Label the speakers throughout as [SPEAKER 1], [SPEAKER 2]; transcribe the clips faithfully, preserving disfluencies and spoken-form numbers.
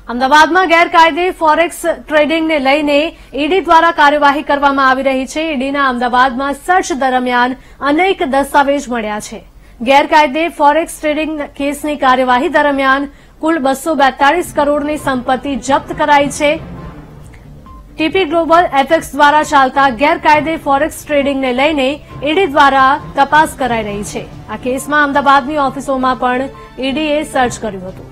[SPEAKER 1] અમદાવાદમાં ગેરકાયદે ફોરેક્સ ટ્રેડિંગને લઈને ઈડી દ્વારા કાર્યવાહી કરવામાં આવી રહી છે। ઈડીના અમદાવાદમાં સર્ચ દરમિયાન અનેક દસ્તાવેજ મળ્યા છે। ગેરકાયદે ફોરેક્સ ટ્રેડિંગ કેસની કાર્યવાહી દરમિયાન કુલ બસો બેતાળીસ કરોડની સંપત્તિ જપ્ત કરાઈ છે। ટીપી ગ્લોબલ એફએક્સ દ્વારા ચાલતા ગેરકાયદે ફોરેક્સ ટ્રેડિંગને લઈને ઈડી દ્વારા તપાસ કરાઈ રહી છે। આ કેસમાં અમદાવાદની ઓફિસોમાં પણ ઈડીએ સર્ચ કર્યું હતું।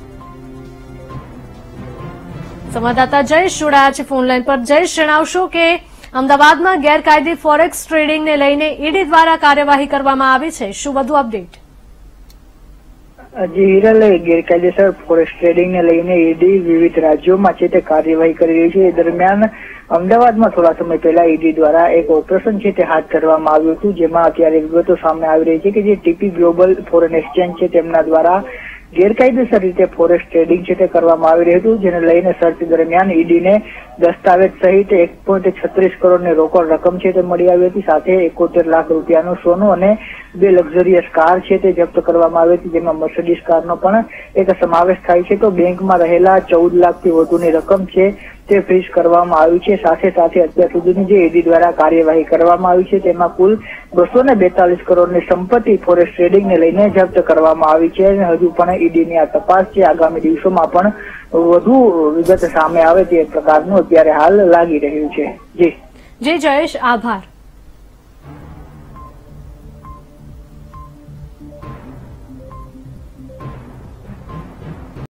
[SPEAKER 1] સંવાદદાતા જયેશ જોડાયા છે ફોનલાઈન પર। જયેશ, જણાવશો કે અમદાવાદમાં ગેરકાયદે ફોરેક્સ ટ્રેડિંગને લઈને ઈડી દ્વારા કાર્યવાહી કરવામાં આવી છે, શું વધુ અપડેટ?
[SPEAKER 2] જી હિરલ, ગેરકાયદેસર ફોરેક્સ ટ્રેડિંગને લઈને ઈડી વિવિધ રાજ્યોમાં છે તે કાર્યવાહી કરી રહી છે। એ દરમિયાન અમદાવાદમાં થોડા સમય પહેલા ઈડી દ્વારા એક ઓપરેશન છે તે હાથ ધરવામાં આવ્યું હતું, જેમાં અત્યારે વિગતો સામે આવી રહી છે કે જે ટીપી ગ્લોબલ ફોરેન એક્સચેન્જ છે તેમના દ્વારા ગેરકાયદેસર રીતે ફોરેક્સ ટ્રેડિંગ છે તે કરવામાં આવી રહ્યું હતું, જેને લઈને સર્ચ દરમિયાન ઈડીને દસ્તાવેજ સહિત એક પોઈન્ટ છત્રીસ કરોડની રોકડ રકમ છે તે મળી આવી હતી। સાથે એકોતેર લાખ રૂપિયાનું સોનું અને બે લક્ઝરિયસ કાર છે તે જપ્ત કરવામાં આવી હતી, જેમાં મર્સિડીઝ કારનો પણ એક સમાવેશ થાય છે। તો બેંકમાં રહેલા ચૌદ લાખથી વધુની રકમ છે તે ફ્રીઝ કરવામાં આવી છે। સાથે સાથે અત્યાર સુધીની જે ઈડી દ્વારા કાર્યવાહી કરવામાં આવી છે તેમાં કુલ બસો ને બેતાલીસ કરોડની સંપત્તિ ફોરેક્સ ટ્રેડિંગને લઈને જપ્ત કરવામાં આવી છે। અને હજુ પણ ઈડીની આ તપાસ છે આગામી દિવસોમાં પણ વધુ વિગત સામે આવે તે પ્રકારનું અત્યારે હાલ લાગી રહ્યું છે। જી
[SPEAKER 1] જી જયેશ, આભાર।